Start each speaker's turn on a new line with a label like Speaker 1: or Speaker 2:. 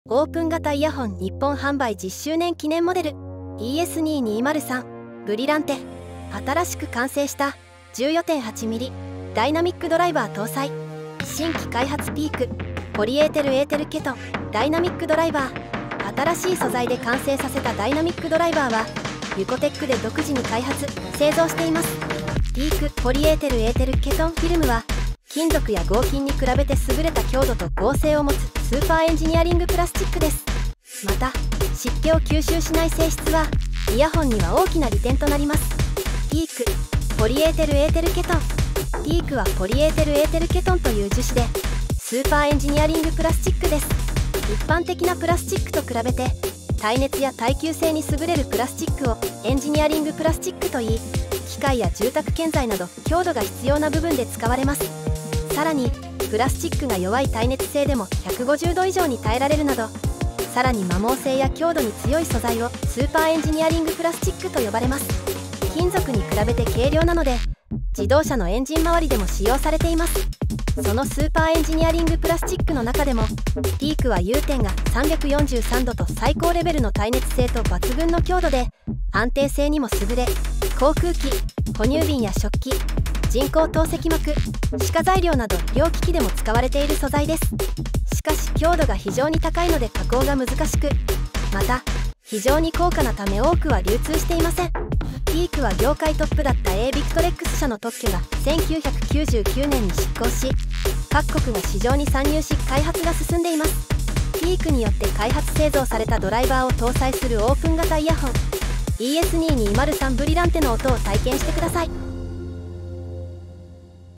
Speaker 1: オープン型イヤホン日本販売10周年記念モデル ES2203 ブリランテ。新しく完成した 14.8mm ダイナミックドライバー搭載。新規開発ピークポリエーテルエーテルケトンダイナミックドライバー。新しい素材で完成させたダイナミックドライバーはユコテックで独自に開発製造しています。ピークポリエーテルエーテルケトンフィルムは金属や合金に比べて優れた強度と剛性を持つスーパーエンジニアリングプラスチックです。また湿気を吸収しない性質はイヤホンには大きな利点となります。ピークポリエーテルエーテルケトン。ピークはポリエーテルエーテルケトンという樹脂でスーパーエンジニアリングプラスチックです。一般的なプラスチックと比べて耐熱や耐久性に優れるプラスチックをエンジニアリングプラスチックといい、機械や住宅建材など強度が必要な部分で使われます。さらにプラスチックが弱い耐熱性でも150度以上に耐えられるなど、さらに摩耗性や強度に強い素材をスーパーエンジニアリングプラスチックと呼ばれます。金属に比べて軽量なので自動車のエンジン周りでも使用されています。そのスーパーエンジニアリングプラスチックの中でもピークは融点が343度と最高レベルの耐熱性と抜群の強度で安定性にも優れ、航空機、哺乳瓶や食器、人工透析膜、歯科材料など医療機器でも使われている素材です。しかし強度が非常に高いので加工が難しく、また非常に高価なため多くは流通していません。ピークは業界トップだった A ビクトレックス社の特許が1999年に失効し、各国が市場に参入し開発が進んでいます。ピークによって開発製造されたドライバーを搭載するオープン型イヤホン ES2203 ブリランテの音を体験してください。